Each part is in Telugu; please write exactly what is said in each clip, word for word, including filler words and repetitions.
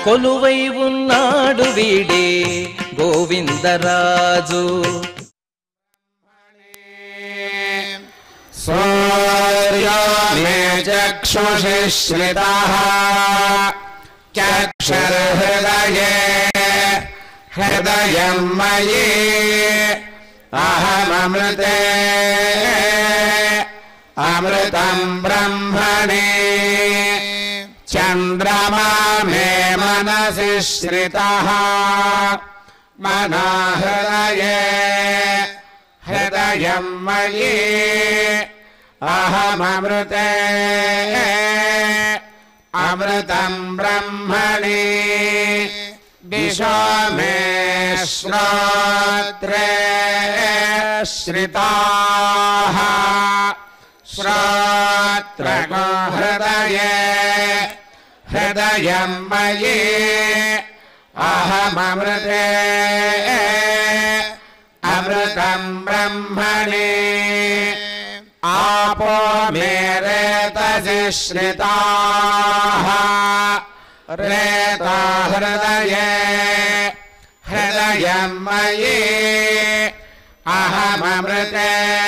కొలువై ఉన్నాడు వీడే గోవిందరాజు. సూర్యో మే చక్షుషి శ్రితః చక్షుర్హృదయే హృదయం మయి అహమమృతే అమృతం బ్రహ్మణి చంద్రమా మే మనసి శ్రితః మనఃహృదయే హృదయం మయి అహమమృతే అమృతం బ్రహ్మణి దిశో మే శ్రోత్రే శ్రితాః శ్రోత్రగో హృదయే హృదయం మయి అహమమృతే అమృతం బ్రహ్మణి आपो मे रेतसि श्रिताः रेता हृदये हृदयं मयि अहममृते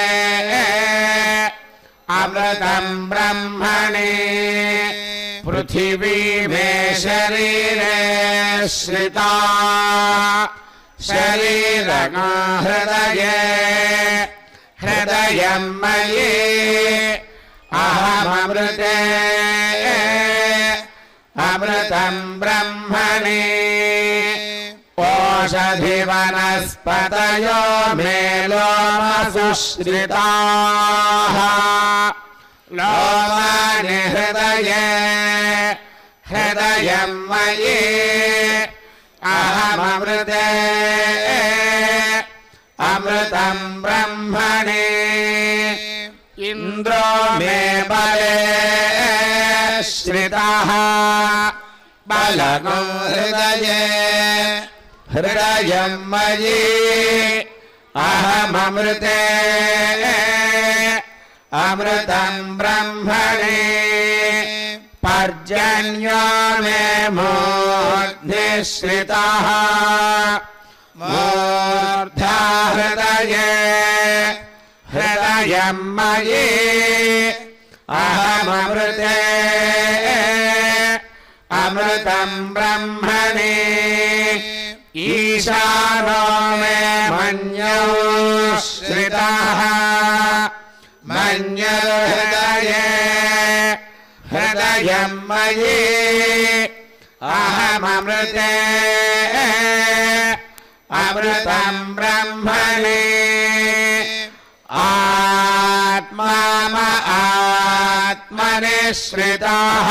अमृतं ब्रह्मणि पृथिवी मे शरीरे श्रिता शरीरगो हृदये हृदयं मयि अहममृते अमृतं ब्रह्मणि ओषधि वनस्पतयो मे लोमसु श्रिताः लोमानि हृदये हृदयं मयि अहममृते अमृतं ब्रह्मणि इन्द्रो मे बले श्रितः बलगो हृदये हृदयं मयि अहममृते अमृतं ब्रह्मणि पर्जन्यो मे मूर्ध्नि श्रितः मूर्धा हृदये हृदयं मयि अहममृते अमृतं ब्रह्मणि ईशानो मे मन्यो श्रितः मन्युर्हृदये हृदयं मयि अहममृते अमृतं ब्रह्मणि आत्मा आत्मनि श्रितः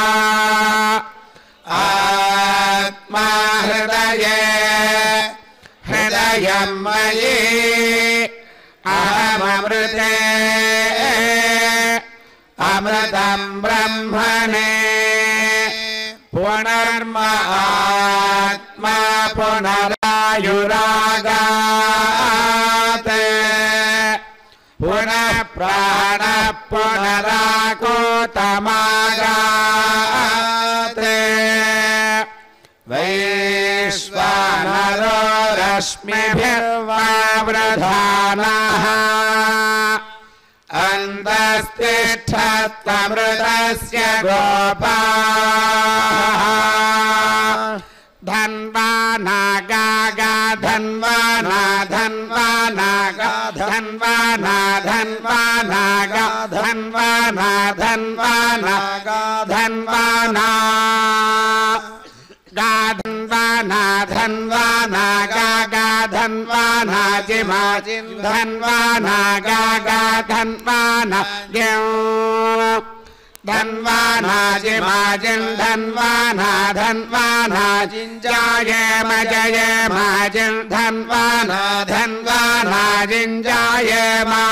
आत्मा हृदये हृदयं मयि अहममृते अमृतं ब्रह्मणि पुनर्मा आत्मा पुनरायुरागात् पुनः प्राणः पुनराकोतमागात् वैश्वानरो रश्मिभिर्वावृधानः अन्तस्तिष्ठत्तमृतस्य गोपाः धन्वाना गागा धन्वाना धन्वाना गा धन्वाना धन्वाना गा धन्वाना धन्वाना गा धन्वाना गा धन्वाना धन्वाना गा गा धन्वाना जिमा जिम धन्वाना गा गा धन्वाना ज्ञो धन्वाना जिमा जिम धन्वाना धन्वाना जिंजाये मजये माजिम धन्वाना धन्वाना जिंजाये मा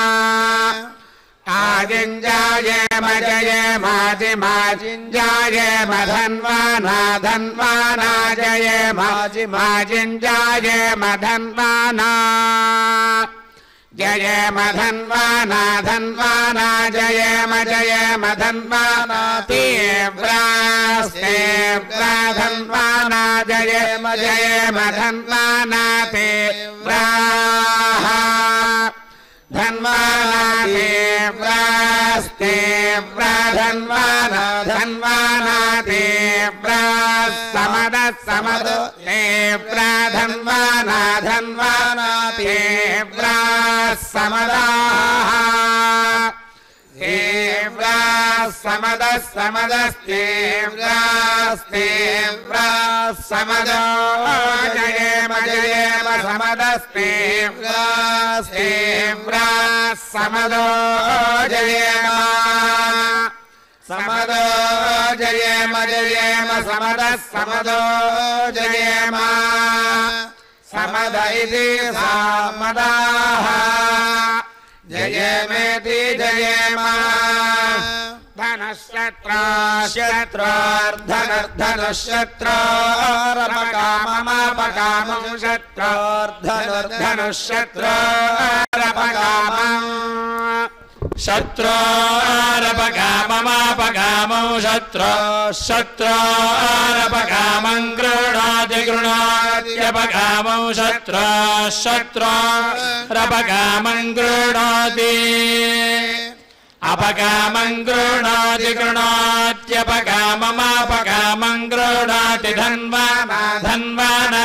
आजिंजाये मजये माजि माजिंजाये मधन्वाना धन्वाना जये माजि माजिंजाये मधन्वाना जयेम धन्वाना धन्वाना जयेम जयेम धन्वाना तीव्रास्तीव्रा धन्वाना जयेम जयेम धन्वाना तीव्राः धन्वाना तीव्रास्तीव्रा धन्वाना धन्वाना तीव्रा समदः समदो तीव्रा धन्वाना धन्वाना तीव्रा समदाः तीव्रा समदः समदस्तीव्रास्तीव्रा समदो जयेम जयेम समदस्तीव्रास्तीव्रा समदो जयेम समदो जयेम जयेम समदः समदो जयेम समद इति समदाः जयेमेति जयेम धनुष्यत्रा शत्रुर्धनुर्धनुष्यत्रोरपकाममापकामं शत्रुर्धनुर्धनुष्यत्रोरपकामम् शत्रोरपकाममापकामौ शत्रो शत्रोरपकामं गृह्णाति गृह्णात्यपकामौ शत्रो शत्रोरपकामं गृह्णाति अपकामं गृह्णाति गृह्णात्यपकाममापकामं गृह्णाति धन्वाना धन्वाना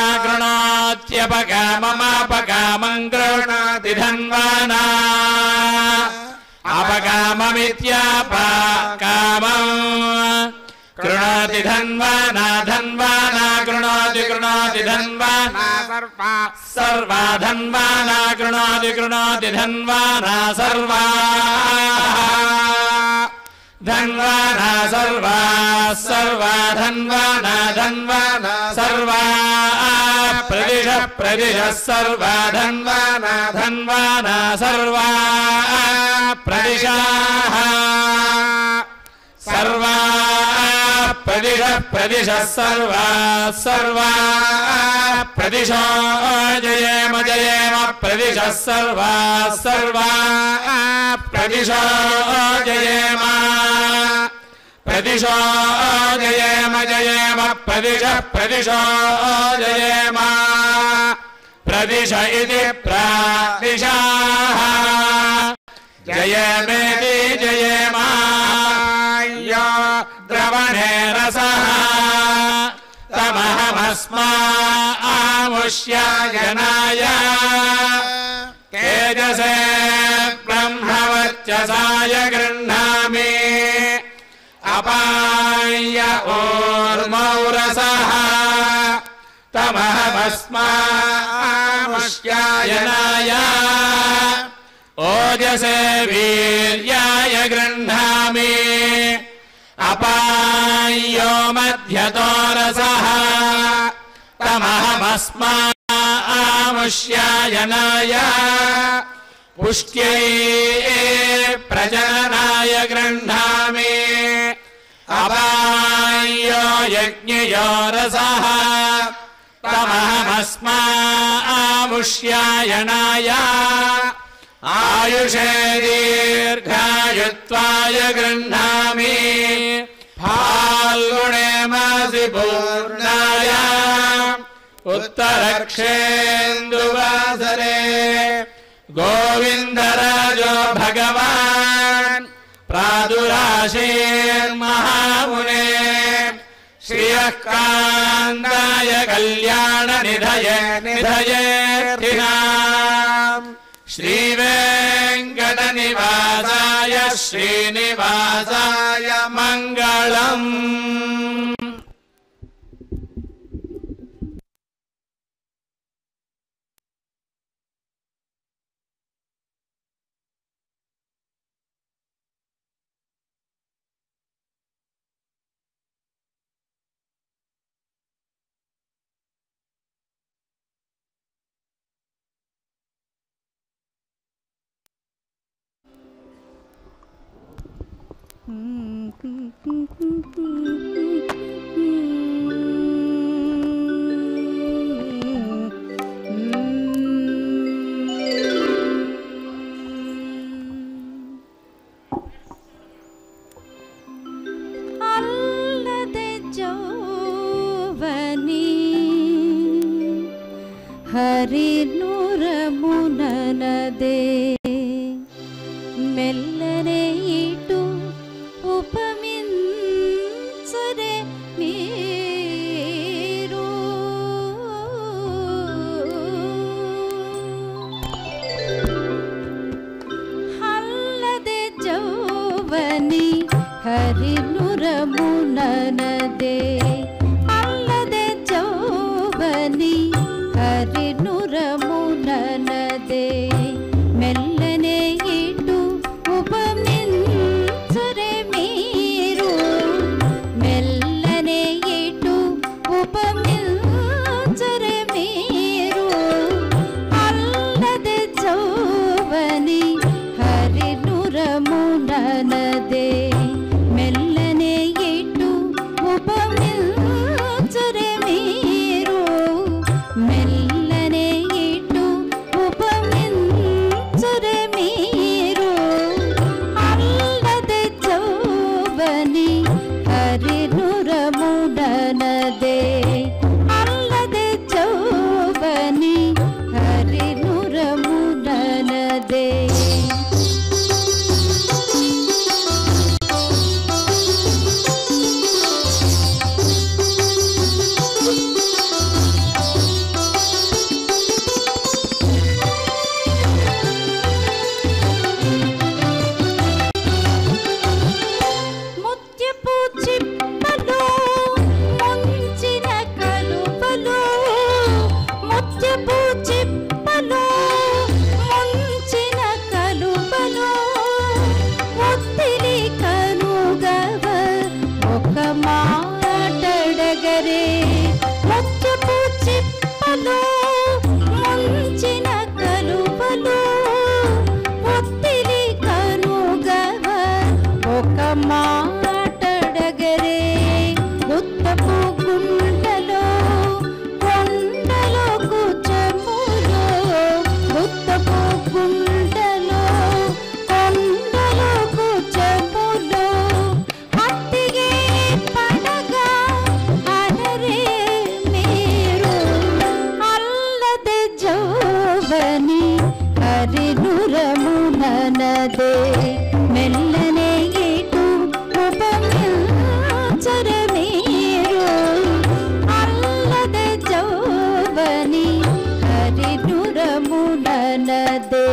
गृह्णात्यपकाममापकामं गृह्णाति धन्वाना अपकाममित्यापकामं गृह्णाति धन्वाना धन्वाना गृह्णाति गृह्णाति धन्वाना सर्वा सर्वा धन्वाना गृह्णाति गृह्णाति धन्वाना सर्वा धन्वाना सर्वा सर्वा धन्वाना धन्वाना सर्वा प्रदिश प्रदिश सर्वा धन्वाना धन्वाना सर्वा प्रदिशाः सर्वा प्रदिश प्रदिश सर्वा सर्वा प्रदिशो जयेम जयेम प्रदिश सर्वा सर्वा प्रदिशो जयेम प्रदिशो जयेम जयेम प्रदिश प्रदिशो जयेम प्रदिश इति प्रदिशाः जयेमेति जयेम यो द्रवणे रसः तमहमस्मामुष्यायनाय तेजसे ब्रह्मवर्चसाय गृह्णामि अपाय ऊर्मौ रसः तमहमस्मामुष्यायनाय ओजसे वीर्याय गृह्णामि अपायो मध्यतो रसः तमहमस्मामुष्यायनाय पुष्ट्यै प्रजननाय गृह्णामि अपायो यज्ञयो रसः तमहमस्मामुष्यायनाय आयुषे दीर्घायुत्वाय गृह्णामि फाल्गुणे मासि पूर्णाय उत्तरक्षेन्दुवासरे गोविन्दराजो भगवान् प्रादुराशीर्महामुने श्रियः कान्ताय कल्याण निधये निधयेऽर्थिनाम् श्रीवेङ्कटनिवासाय श्रीनिवासाय मङ्गलम्। ఇటు ఉపమించరే మీరు అల్లదే జౌవని హరినురముననదే అల్లదే జౌవని హరినురముననదే మెల్లనే ఇటు ఉపమించరే మీరు మెల్లనే ఇటు ఉపమించరే మీరు అల్లదే జౌవని హరినురముననదే మెల్లనే ఇటు ఉపమించరే మీరు మెల్లనే ఇటు ఉపమించరే మీరు అల్లదే జౌవని హరినురముననదే అల్లదే జౌవని హరినురముననదే ముత్యపు చిప్పలు ముంచిన కలువలు ముత్యపు చిప్పలు ముంచిన కలువలు ఒత్తిలి కనుగవ ఒక మాటడగరే ముత్యపు చిప్పలు ముంచిన కలువలు ఒత్తిలి కనుగవ ఒక మాటడగరే ఉత్తపు గుండెలో కొండలో కూర్చములో ఉత్తపు గుండెలో కొండలో కూర్చములో అత్తిగే పడగా అనరే మీరు అల్లదే జౌవని హరినురముననదే మెల్లనే ఇటు ఉపమించరే మీరు అల్లదే జౌవని హరినురముననదే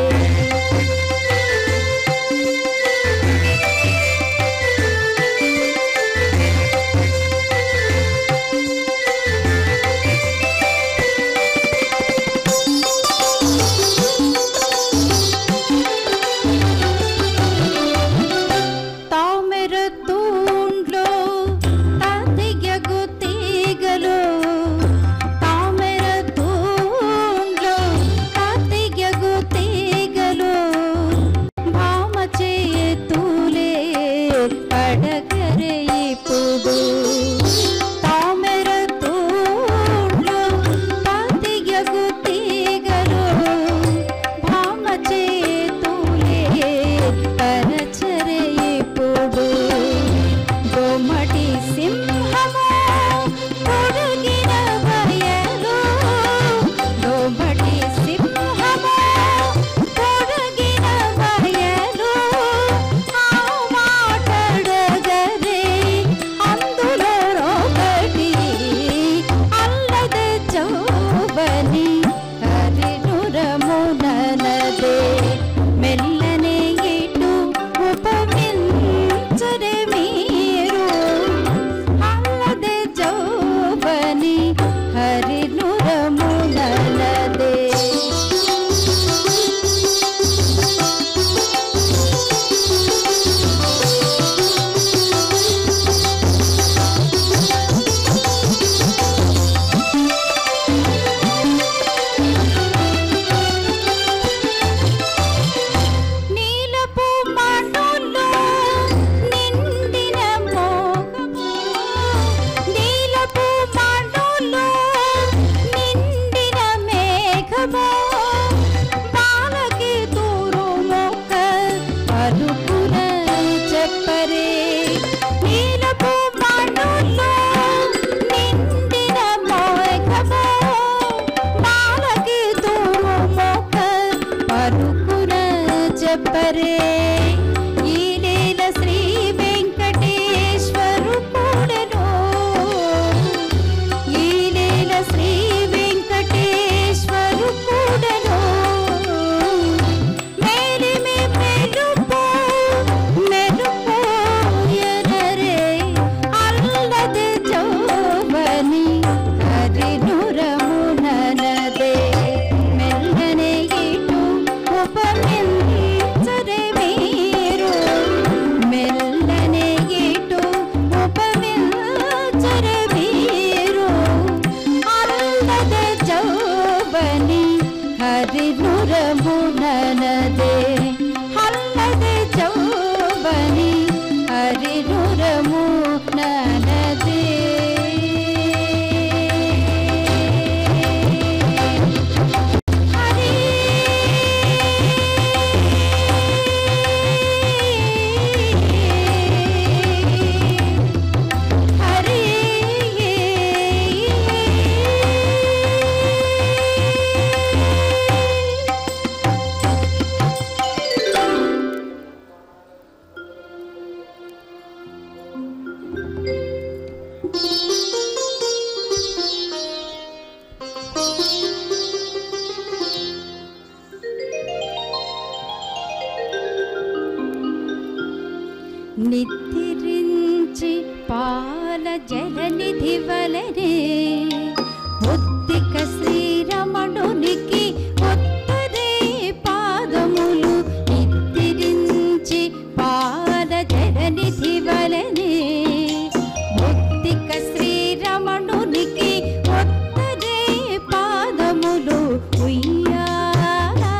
నిద్రించి పాల జలనిధి వలనే ఒత్తిక శ్రీరమణునికి ఒత్తదే పాదములు నిద్రించి పాల జలనిధి వలనే ఒత్తిక శ్రీరమణునికి ఒత్తదే పాదములు ఉయ్యాలా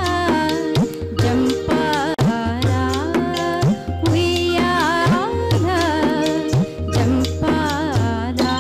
జంపాలా ఉయ్యాలా జంపాలా.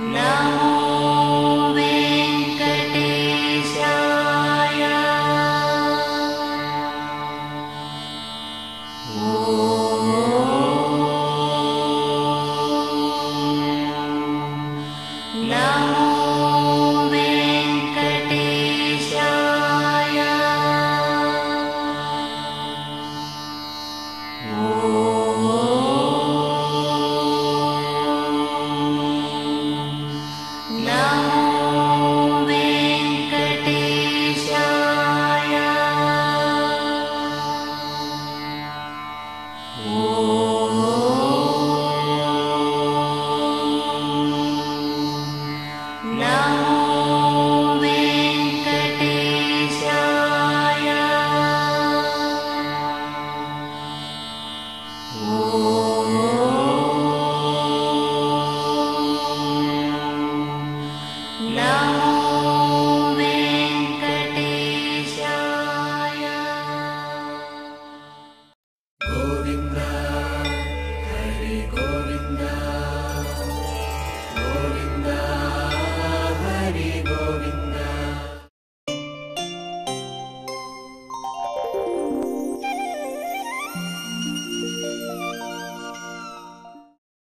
नमो वेङ्कटेशाय ॐ नमो